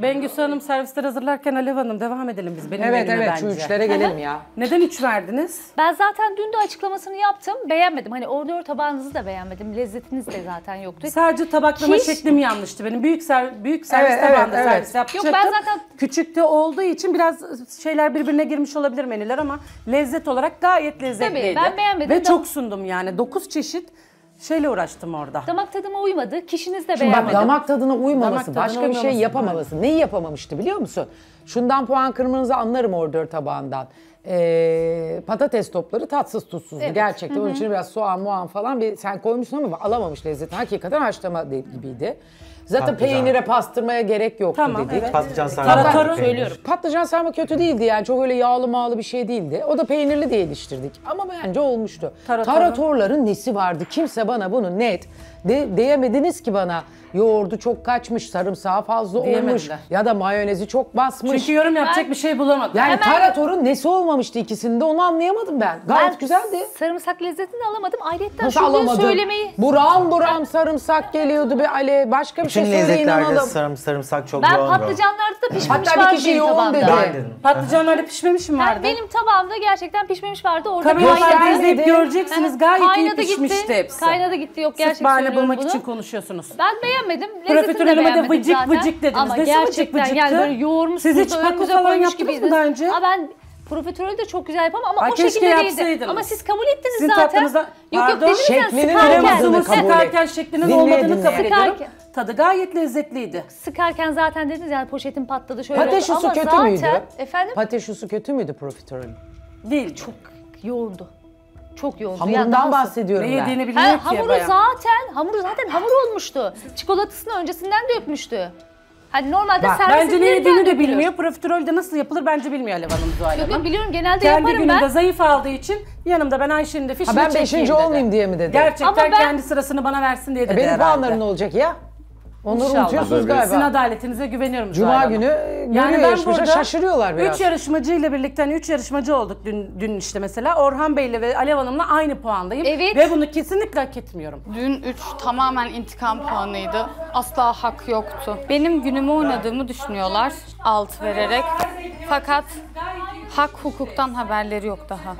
Bengüsü Hanım servisleri hazırlarken Alev Hanım devam edelim biz. Benim Evet menüme şu bence. üçlere gelelim ya. Neden 3 verdiniz? Ben zaten dün de açıklamasını yaptım. Beğenmedim. Hani ordör tabağınızı da beğenmedim. Lezzetiniz de zaten yoktu. Sadece tabaklama şeklim yanlıştı benim. Büyük servis tabağında servis yapacaktım. Yok ben zaten... Küçükte olduğu için biraz şeyler birbirine girmiş olabilir menüler ama lezzet olarak gayet lezzetliydi. Tabii ben beğenmedim. Ve çok sundum yani. 9 çeşit şeyle uğraştım orada. Damak tadıma uymadı. Kişiniz de Bak beğenmedi. damak tadına uymaması, Damak tadına başka bir şey uymaması, yapamaması. Neyi yapamamıştı biliyor musun? Şundan puan kırmanızı anlarım ordör tabağından. Patates topları tatsız tuzsuzdu gerçekten. Onun için biraz soğan muan falan sen koymuşsun ama alamamış lezzetini. Hakikaten haşlama gibiydi. Zaten peynire pastırmaya gerek yoktu dedik. Evet. Patlıcan sarma. Söylüyorum. Patlıcan sarma kötü değildi yani çok öyle yağlı mağlı bir şey değildi. O da peynirli diye yetiştirdik ama bence olmuştu. Taratorların nesi vardı? Kimse bana bunu net diyemediniz ki bana. Yoğurdu çok kaçmış, sarımsağı fazla olmuş ya da mayonezi çok basmış. Çünkü yorum yapacak bir şey bulamadım. Yani taratorun nesi olmamıştı ikisinde onu anlayamadım ben. Gayet güzeldi. Sarımsak lezzetini alamadım. Ayrıca Nasıl şu gün alamadın? söylemeyi... Buram sarımsak geliyordu be Ali. Başka bir şey Bütün söyleyin lezzetlerde analım. sarımsak çok Ben yoğundu. patlıcanlarda da pişmemiş Hatta bir vardı kişi benim yoğun tabağımda. dedi. Ben dedim. Patlıcanlarda pişmemişim vardı. Benim tabağımda gerçekten pişmemiş vardı. Orada Kameralarda izleyip dedi. göreceksiniz gayet iyi Kaynadı pişmişti gitti. hepsi. Kaynadı gitti. Yok Sırf gerçekten bahane söylüyorum bulmak bunu. için konuşuyorsunuz. Ben beğenmedim. Lezzetini de Profiterolüme de beğenmedim vıcık zaten. vıcık dediniz. Ama Nesi gerçekten vıcık vıcıktı? yani böyle yoğurmuşsunuz Siz hiç da pako önümüze falan koymuş yaptınız mı gibiydiniz. daha önce? Ama ben profiterolü de çok güzel yapamam ama Ay, o keşke şekilde değildi. yapsaydınız. Ama siz kabul ettiniz Sizin zaten. tatlınızda- Yok Pardon, dediniz ya şeklinin sıkarken. olmadığını kabul et. Sıkarken şeklinin Dinleye olmadığını dinleye. kabul ediyorum. Sıkarken. Tadı gayet lezzetliydi. Sıkarken zaten dediniz yani poşetin patladı şöyle Patateşusu oldu. Ama kötü zaten, müydü? Efendim? Patateşusu kötü müydü profiterolün? Değil. Çok. Yoğundu. Çok yoğundu. Hamurundan daha bahsediyorum Ne ben. yediğini bilmiyor ki hamuru bayan. zaten hamur olmuştu. Çikolatasını öncesinden dökmüştü. Hani normalde Bak, servise Bence ne verirken yediğini de dökülür. bilmiyor. Profiterolde nasıl yapılır bence bilmiyor Alev Hanım Zuhal Yok Hanım. biliyorum genelde Kendi yaparım gününde ben. zayıf aldığı için yanımda ben Ayşe'nin de fişini Ben çekeyim 5. dedi. olmayayım diye mi dedi? Gerçekten Ama ben- kendi sırasını bana versin diye dedi Benim herhalde. puanlarım ne olacak ya? Onları İnşallah. unutuyorsunuz Sizin galiba. adaletinize güveniyorum Cuma Zuhal Hanım. günü Yani görüyor ben yarışmacı burada şaşırıyorlar biraz. 3 yarışmacı ile birlikte 3 yarışmacı olduk dün işte mesela. Orhan Bey'le ve Alev Hanım'la aynı puandayım. Evet. Ve bunu kesinlikle hak etmiyorum. Dün 3 tamamen intikam puanıydı. Asla hak yoktu. Benim günümü oynadığımı düşünüyorlar 6 vererek. Fakat hak hukuktan haberleri yok daha.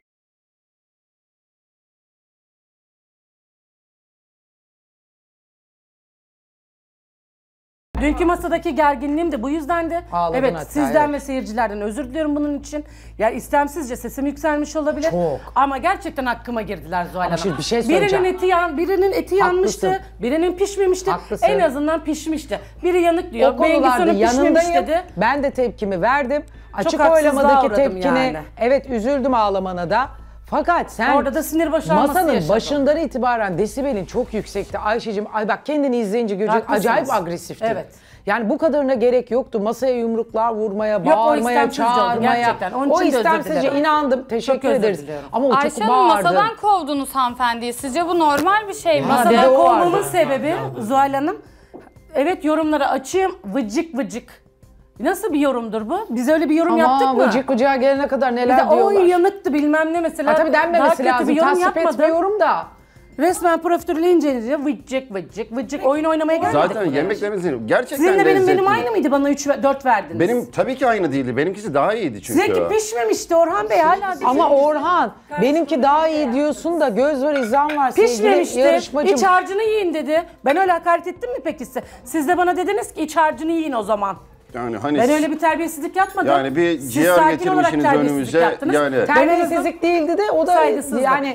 Dünkü masadaki gerginliğim de bu yüzdendi. Ağladın Evet, hatta, sizden evet. ve seyircilerden özür diliyorum bunun için. Yani istemsizce sesim yükselmiş olabilir. Çok. Ama gerçekten hakkıma girdiler Zuhal Hanım. şimdi bir şey söyleyeceğim. Birinin eti yanmıştı, Haklısın. birinin pişmemişti. Haklısın. En azından pişmişti. Biri yanık diyor, O konularda Bengüsü'nün pişmemiş yanındayım. dedi. Ben de tepkimi verdim. Açık haksızlığa oylamadaki uğradım tepkine yani. evet üzüldüm ağlamana da. Fakat sen Orada da sinir boşalması masanın yaşadım. başından itibaren desibelin çok yüksekti. Ayşe'cim ay bak kendini izleyince görecek Haklısınız. acayip agresifti. Evet. Yani bu kadarına gerek yoktu. Masaya yumruklar vurmaya, o bağırmaya, istemsizce oldu çağırmaya. gerçekten. Onun O için de özür istemsizce dilerim. inandım. Teşekkür Çok özür ederiz. diliyorum. Ama o Ayşe çok Hanım bağırdı. masadan kovdunuz hanımefendiyi. Sizce bu normal bir şey mi? Ha, Masadan o kovmamın vardı. sebebi Zuhal Hanım, evet yorumları açayım, vıcık vıcık. Nasıl bir yorumdur bu? Biz öyle bir yorum yaptık Ama mı? vıcık vıcığa gelene kadar Bir neler de o diyorlar. yanıktı bilmem ne mesela. Ha, tabii Daha denmemesi kötü lazım. bir yorum Tasvip yapmadım. etmiyorum da. Resmen profiterolü inceleyince vıcık vıcık vıcık oyun oynamaya gelmedik Zaten buraya. yemeklerimizin gerçekten Sizinle benim lezzetli. aynı mıydı, bana 4 verdiniz? Benim tabii ki aynı değildi. Benimkisi daha iyiydi çünkü. Sizinki pişmemişti Orhan Bey hala. Ama Orhan benimki daha iyi diyorsun da göz var izan var sevgili Pişmemişti. yarışmacım. İç harcını yiyin dedi. Ben öyle hakaret ettim mi peki size? Siz de bana dediniz ki iç harcını yiyin o zaman. Yani hani Ben öyle bir terbiyesizlik yapmadım. yani bir Siz ciğer sakin olarak getirmişsiniz terbiyesizlik önümüze. yaptınız. Yani Terbiyesizlik değildi de o da Saygısızlık. yani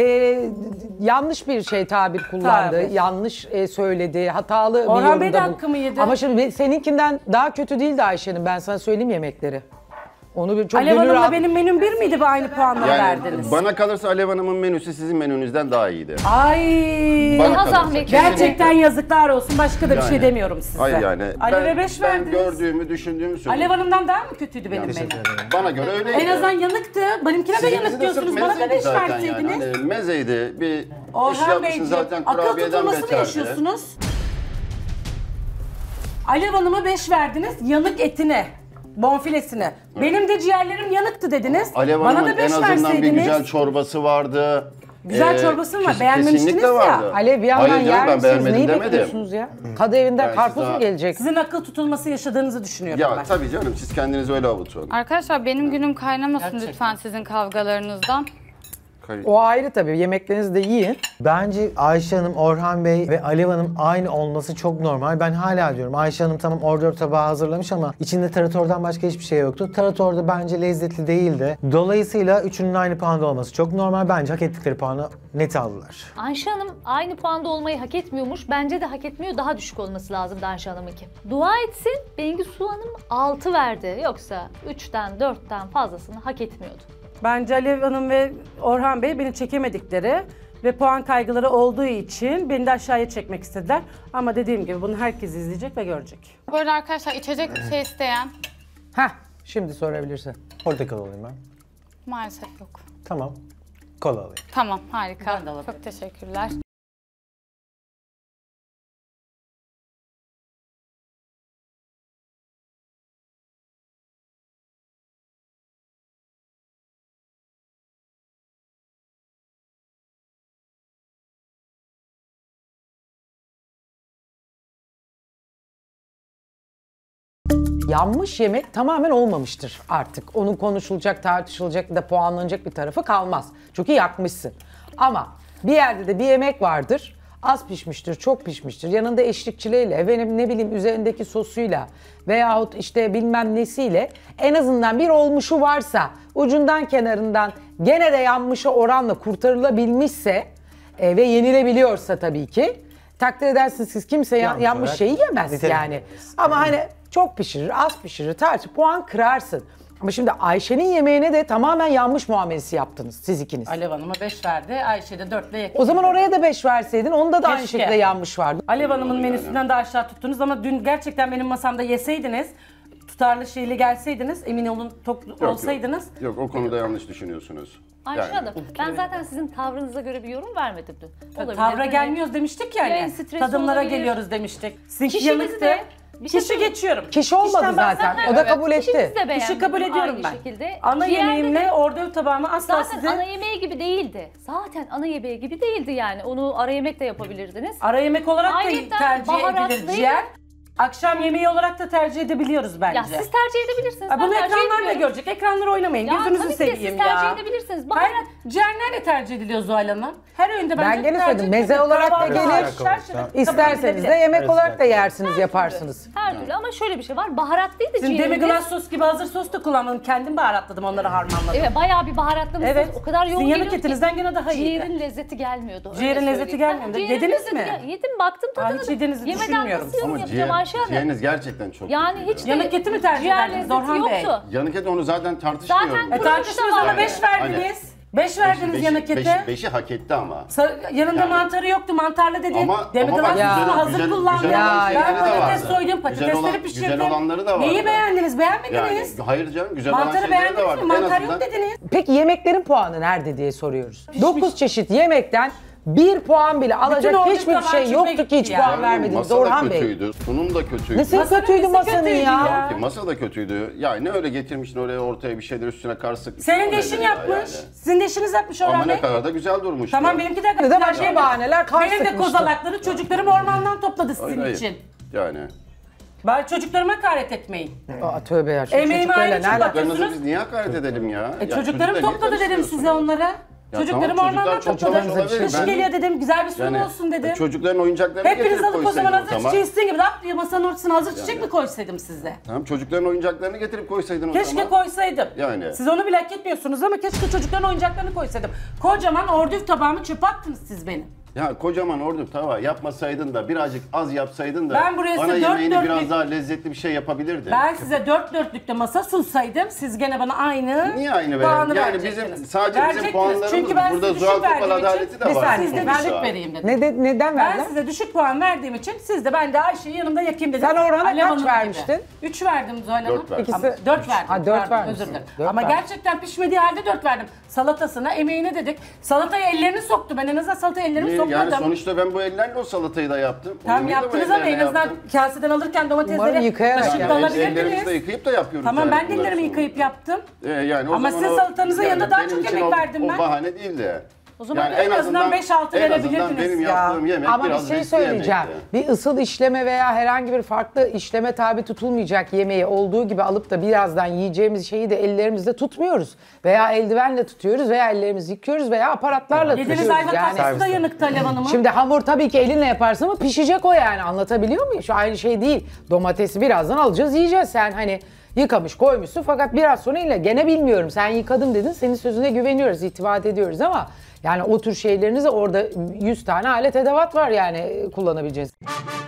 yanlış bir tabir kullandı. Tabii. Yanlış söyledi. Hatalı bir Orhan Bey de yorumda hakkımı yedi. Ama şimdi seninkinden daha kötü değildi Ayşe'nin. Ben sana söyleyeyim yemekleri. Onu bir çok Alev gönül Hanım'la rahat- benim menüm bir miydi bu aynı puanları yani verdiniz? bana kalırsa Alev Hanım'ın menüsü sizin menünüzden daha iyiydi. Ay. Bana Daha kalırsa zahmetli. kesinlikle. Gerçekten yazıklar olsun. Başka da bir şey Yani. demiyorum size. Hayır yani. Alev'e 5 ben verdiniz. gördüğümü, düşündüğümü Alev söylüyorum. Hanım'dan daha mı kötüydü benim menüm? Bana göre öyleydi. En azından yanıktı. Benimkine de Sizinkisi yanık sırf diyorsunuz. Bana da mezeydi 5 zaten verseydiniz. Yani. Hani mezeydi. Bir iş Orhan yapmışsın Beyciğim, zaten akıl kurabiyeden tutulması mı beterdi. yaşıyorsunuz? Alev Hanım'a 5 verdiniz, yanık etine, bonfilesine. Benim de ciğerlerim yanıktı dediniz. Alev Bana Hanım'ın da 5 en azından bir verseydiniz. güzel çorbası vardı. Güzel çorbası mı var? Beğenmemiştiniz kesinlikle ya. vardı. Alev bir yandan Hayır canım, yer ben misiniz? beğenmedim Neyi demedim. bekliyorsunuz ya? Kadı evinden Yani karpuz siz mu daha- gelecek? Sizin akıl tutulması yaşadığınızı düşünüyorum Ya ben. tabii canım, siz kendinizi öyle avutun. Arkadaşlar benim günüm kaynamasın Gerçekten. lütfen sizin kavgalarınızdan. O ayrı tabii. Yemeklerinizi de yiyin. Bence Ayşe Hanım, Orhan Bey ve Alev Hanım aynı olması çok normal. Ben hala diyorum Ayşe Hanım tamam ordör tabağı hazırlamış ama içinde taratordan başka hiçbir şey yoktu. Tarator da bence lezzetli değildi. Dolayısıyla üçünün aynı puanda olması çok normal. Bence hak ettikleri puanı net aldılar. Ayşe Hanım aynı puanda olmayı hak etmiyormuş. Bence de hak etmiyor. Daha düşük olması lazımdı Ayşe Hanım'ınki. Dua etsin Bengisu Hanım 6 verdi. Yoksa 3'ten 4'ten fazlasını hak etmiyordu. Bence Alev Hanım ve Orhan Bey beni çekemedikleri ve puan kaygıları olduğu için beni de aşağıya çekmek istediler. Ama dediğim gibi bunu herkes izleyecek ve görecek. Böyle arkadaşlar içecek şey isteyen Heh, şimdi sorabilirsin. Portakal alayım ben. maalesef yok. Tamam. Kola alayım. Tamam, harika. Ben de alabilirim. Çok teşekkürler. Yanmış yemek tamamen olmamıştır artık. Onun konuşulacak, tartışılacak ya da puanlanacak bir tarafı kalmaz. Çünkü yakmışsın. Ama bir yerde de bir yemek vardır. Az pişmiştir, çok pişmiştir. Yanında eşlikçileriyle, efendim ne bileyim üzerindeki sosuyla veyahut işte bilmem nesiyle en azından bir olmuşu varsa ucundan kenarından gene de yanmışa oranla kurtarılabilmişse ve yenilebiliyorsa tabii ki takdir edersiniz siz kimse Yanlış yanmış olarak şeyi yemez nitelendiririz. yani. Ama hani çok pişirir, az pişirir, tartış, puan kırarsın. Ama şimdi Ayşe'nin yemeğine de tamamen yanmış muamelesi yaptınız siz ikiniz. Alev Hanım'a 5 verdi, Ayşe de 4 ile yakın. O zaman oraya da 5 verseydin onda da aynı Keşke. şekilde yanmış vardı. Alev Hanım'ın menüsünden de aşağı tuttunuz ama dün gerçekten benim masamda yeseydiniz, tutarlı şeyle gelseydiniz, emin olun tok olsaydınız. Yok, o konuda yanlış düşünüyorsunuz. Ayşe Yani- Hanım ben zaten sizin tavrınıza göre bir yorum vermedim dün. Olabilir. Tavra Hani gelmiyoruz demiştik yayın yani. stresi Tadımlara olabilir. geliyoruz demiştik. Sizinki Kişimizi yanıktı. de- bir şey Kişi söyleyeyim. geçiyorum. Kişi olmadı Kişiden zaten. bahsetmiyorum. O da Evet. kabul etti. İşimizi de beğendim. Kişi kabul ediyorum Aynı ben. şekilde. Ana Ciğerde yemeğimle de- ordöv tabağımı asla Zaten size... ana yemeği gibi değildi. Zaten ana yemeği gibi değildi yani. Onu ara yemek de yapabilirdiniz. Ara yemek olarak da Ayrıca tercih edilir baharatlıydı. ciğer. Akşam yemeği olarak da tercih edebiliyoruz bence. Ya siz tercih edebilirsiniz. Ha, bunu ben tercih ekranlar da etmiyorum. görecek. Ekranları oynamayın. Ya Gözünüzü tabii ki de seveyim siz ya. tercih edebilirsiniz. Hayır, Baharat ciğer nerede tercih ediliyor Zuhal Hanım? Her öğünde Ben bence gene tercih söyledim, meze edilir. olarak da Kahvaltı, gelir. şarşılık, İsterseniz de yapabilir. yemek olarak da Evet. yersiniz, yaparsınız. her türlü ama şöyle bir şey var. Baharatlıydı Sizin ciğeriniz. demi-glace sos gibi hazır sos da kullanmadım. Kendim baharatladım, onları harmanladım. Evet bayağı bir baharatlamışsınız. Evet. O kadar yoğun Sizin yanık geliyordu ki etinizden gene daha iyiydi. ciğerin lezzeti gelmiyordu. öyle Ciğerin lezzeti söyleyeyim. gelmiyordu. Ha, ciğerin Yediniz lezzeti mi? Yedim baktım tadına. hiç yediğinizi Yemeden düşünmüyorum. nasıl yorum Ama yapacağım Ayşe Hanım? ciğeriniz gerçekten çok Yani kötüydü. hiç de Yanık eti mi tercih ciğer ederdiniz lezzeti Orhan Bey? yoktu. Yanık et onu zaten tartışmıyorum. Zaten Tartışmıyoruz ama Yani, 5 verdiniz. 5 verdiniz yanık ete. Beşi hak etti ama. Yanında Yani. mantarı yoktu. Mantarlı dedin. Ama Demi-glace bak sosunu güzel, hazır güzel, kullandım. güzel olan Ya, Ben şeyleri de patates vardı. soydum, patatesleri pişirdim. Güzel olanları da vardı. Neyi beğendiniz? Yani, Beğenmediniz. hayır canım, güzel olan Mantarı şeyleri de beğendiniz vardı. mi? En Mantar yok azından- dediniz. Peki yemeklerin puanı nerede diye soruyoruz. 9 çeşit yemekten 1 puan bile alacak orduk hiçbir tabağı şey çöpe yoktu ki gitti hiç ya. puan Yani vermediniz masa da Orhan Bey. kötüydü, sunum da kötüydü. Nasıl Masanın kötüydü nesi masanın kötüydü ya? ya? Ki masa da kötüydü. Ya ne öyle getirmişsin oraya ortaya bir şeyler üstüne karsık. Senin de işin yapmış. Sizin de işiniz yapmış Orhan Ama Bey. ne kadar da güzel durmuş. Tamam benimki de Bir de başka bahaneler kar Benim de sıkmıştı. kozalakları çocuklarım ormandan topladı sizin Hayır. için. Yani. Bari çocuklarıma hakaret etmeyin. Aa, tövbe ya. Şu Emeğime çocuklarla ayrı ne alaka? Çocuklarınızı biz niye hakaret edelim ya? Ya Çocuklarım çocuklar topladı niye dedim size karıştırıyorsunuz? onlara. Ya Çocuklarım tamam, ormandan çocuklar çok topladı. olabilir. Kış Ben- geliyor dedim, güzel bir sunum Yani, olsun dedim. çocukların oyuncaklarını Hepiniz getirip alıp o zaman koysaydın hazır çiçeği istediğin gibi lap diye masanın ortasına hazır çiçek mi koysaydım size? Tamam, çocukların oyuncaklarını getirip koysaydın o Keşke zaman. koysaydım. Yani. Siz onu bile hak etmiyorsunuz ama keşke çocukların oyuncaklarını koysaydım. Kocaman ordüf tabağımı çöpe attınız siz benim. Ya kocaman ordu tava yapmasaydın da birazcık az yapsaydın da Ben buraya ana size yemeğini dört biraz dörtlük- daha lezzetli bir şey yapabilirdin. Ben size 4 masa sunsaydım siz gene bana aynı Niye aynı puanı verelim? Yani verecektiniz. bizim sadece bizim Verecektiniz. puanlarımız Çünkü ben burada size Zuhal düşük Topal verdiğim için adaleti de Bir var. saniye, siz de ben- düşük vereyim dedim. Neden Ben verdiler? size düşük puan verdiğim için siz de ben de Ayşe'yi yanımda yakayım dedim. Sen Orhan'a Alev kaç Hanım gibi. vermiştin? 3 verdim Zuhal Hanım. 4 verdim. İkisi- 4 verdim. Ha, 4 Pardon, vermişsin. özür dilerim. 4 Ama verdim. gerçekten pişmediği halde 4 verdim. Salatasına, emeğine dedik. Salataya ellerini soktu. Ben en azından salataya ellerimi Yani sokmadım. sonuçta ben bu ellerle o salatayı da yaptım. O Tam yemeği de bu yaptınız ama en ellerle azından yaptım. kaseden alırken Umarım domatesleri yıkayarak kaşıkla Yani alabilirdiniz. ellerimizi de yıkayıp da yapıyoruz. Tamam yani ben de bunları ellerimi sonra. yıkayıp yaptım. Yani o Ama zaman sizin salatanızın yanında daha benim çok için emek o, verdim ben. O bahane değil de. O zaman en azından 5-6 en azından verebilirdiniz benim ya. yaptığım yemek Ama bir biraz şey riskli söyleyeceğim. yemekti. Bir ısıl işleme veya herhangi bir farklı işleme tabi tutulmayacak yemeği olduğu gibi alıp da birazdan yiyeceğimiz şeyi de ellerimizle tutmuyoruz. Veya eldivenle tutuyoruz veya ellerimizi yıkıyoruz veya aparatlarla Yediğiniz tutuyoruz. ayva tatlısı da yanıktı Alev Hanım'ın. Şimdi hamur tabii ki elinle yaparsın ama pişecek o yani. Anlatabiliyor muyum? Şu aynı şey değil. Domatesi birazdan alacağız, yiyeceğiz. Sen hani yıkamış koymuşsun fakat biraz sonra yine gene bilmiyorum. Sen yıkadım dedin. Senin sözüne güveniyoruz, itimat ediyoruz ama yani o tür şeylerinize orada 100 tane alet edevat var yani kullanabileceğiniz.